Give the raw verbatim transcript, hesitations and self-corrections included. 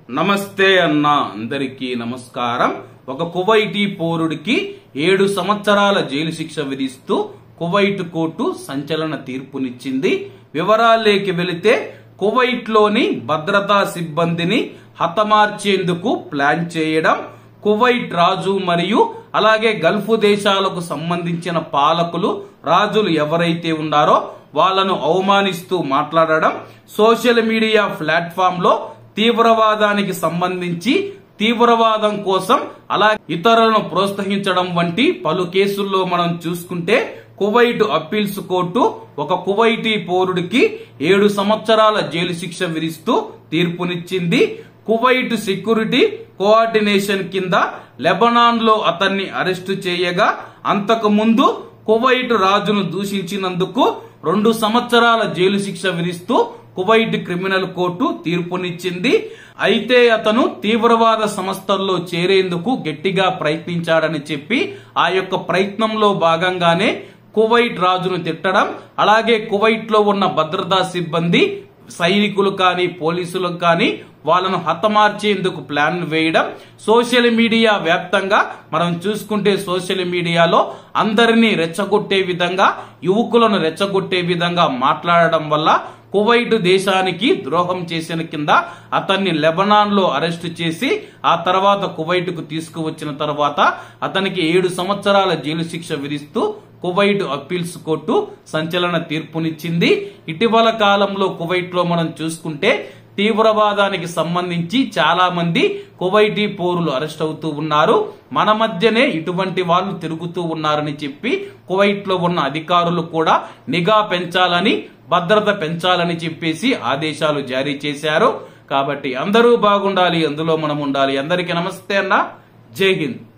నమస్తే అన్న అందరికీ నమస్కారం. ఒక కువైటీ పౌరుడికి ఏడు సంవత్సరాల జైలు శిక్ష విధిస్తూ కువైట్ కోర్టు సంచలన తీర్పునిచ్చింది. వివరాల్లోకి వెళితే కువైట్ లోని భద్రతా సిబ్బందిని హతమార్చేందుకు ప్లాన్ చేయడం, కువైట్ రాజు మరియు అలాగే గల్ఫ్ దేశాలకు సంబంధించిన పాలకులు రాజులు ఎవరైతే ఉన్నారో వాళ్లను అవమానిస్తూ మాట్లాడడం, సోషల్ మీడియా ప్లాట్ఫామ్ లో తీవ్రవాదానికి సంబంధించి తీవ్రవాదం కోసం అలాగే ఇతరులను ప్రోత్సహించడం వంటి పలు కేసుల్లో మనం చూసుకుంటే కువైట్ అప్పీల్స్ కోర్టు ఒక కువైటీ పౌరుడికి ఏడు సంవత్సరాల జైలు శిక్ష విధిస్తూ తీర్పునిచ్చింది. కువైట్ సెక్యూరిటీ కోఆర్డినేషన్ కింద లెబనాన్ లో అతన్ని అరెస్టు చేయగా అంతకు ముందు కువైట్ రాజును దూషించినందుకు రెండు సంవత్సరాల జైలు శిక్ష విధిస్తూ కువైట్ క్రిమినల్ కోర్టు తీర్పునిచ్చింది. అయితే అతను తీవ్రవాద సంస్థల్లో చేరేందుకు గట్టిగా ప్రయత్నించాడని చెప్పి ఆ యొక్క ప్రయత్నంలో భాగంగానే కువైట్ రాజును తిట్టడం, అలాగే కువైట్ లో ఉన్న భద్రతా సిబ్బంది సైనికులు కానీ పోలీసులు కానీ వాళ్ళను హతమార్చేందుకు ప్లాన్ వేయడం, సోషల్ మీడియా వ్యాప్తంగా మనం చూసుకుంటే సోషల్ మీడియాలో అందరినీ రెచ్చగొట్టే విధంగా యువకులను రెచ్చగొట్టే విధంగా మాట్లాడడం వల్ల కువైట్ దేశానికి ద్రోహం చేసిన కింద అతన్ని లెబనాన్ లో అరెస్ట్ చేసి ఆ తర్వాత కువైట్ కు తీసుకువచ్చిన తర్వాత అతనికి ఏడు సంవత్సరాల జైలు శిక్ష విధిస్తూ కువైట్ అప్పీల్స్ కోర్టు సంచలన తీర్పునిచ్చింది. ఇటీవల కాలంలో కువైట్ లో మనం చూసుకుంటే తీవ్రవాదానికి సంబంధించి చాలా మంది కువైటీ పౌరులు అరెస్ట్ అవుతూ ఉన్నారు. మన మధ్యనే ఇటువంటి వాళ్ళు తిరుగుతూ ఉన్నారని చెప్పి కువైట్ లో ఉన్న అధికారులు కూడా నిఘా పెంచాలని, భద్రత పెంచాలని చెప్పేసి ఆదేశాలు జారీ చేశారు. కాబట్టి అందరూ బాగుండాలి, అందులో మనం ఉండాలి. అందరికీ నమస్తే అన్న, జై హింద్.